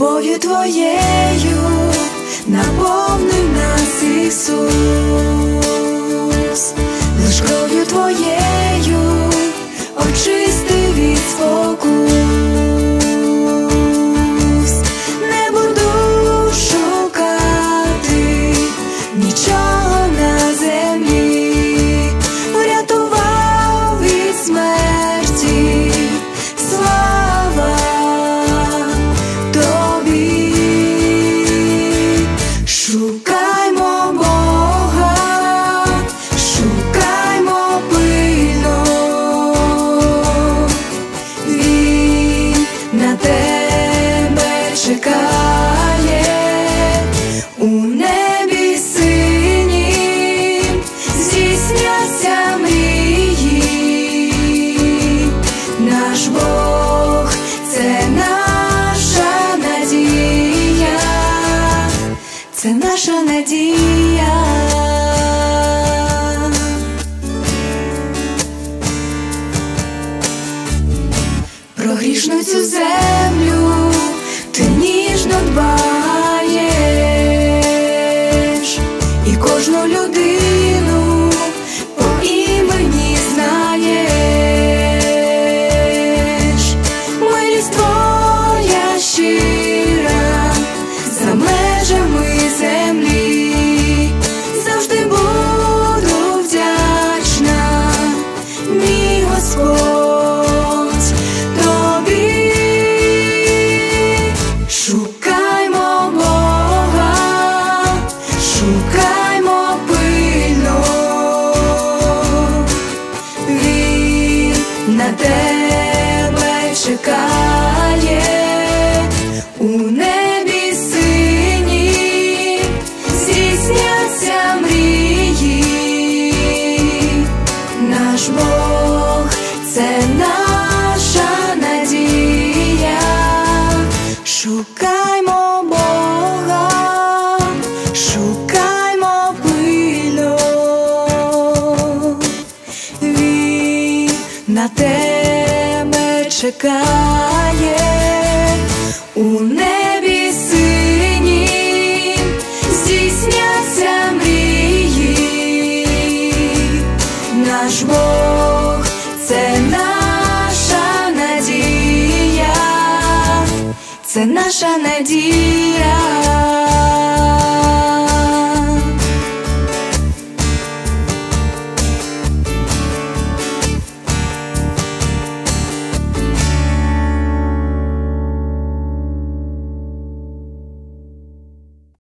Любов'ю Твоєю наповни нас, Ісус, лиш кров'ю Твоєю очисти від спокус. Не буду шукати нічого на землі, врятував від смерті. Слава Тобі. Шукаймо Бога, шукаймо пильно, Він на тебе чекає. У небі синім здійсняться мрії. Наш Бог – це наша надія, це наша надія. Про грішну цю землю ти ніжно дбаєш, і кожну людину по імені знаєш. Милість Твоя щира за межами землі, завжди буду вдячна, мій Господь, Тобі. Шукаймо Бога, шукаймо пильно, Він на тебе чекає. У небі синім здійсняться мрії. Наш Бог – це наша надія. Шукаймо Бога, шукаймо пильно, Він на тебе чекає. У небі синім здійсняться мрії. Наш Бог – це наша надія, це наша надія.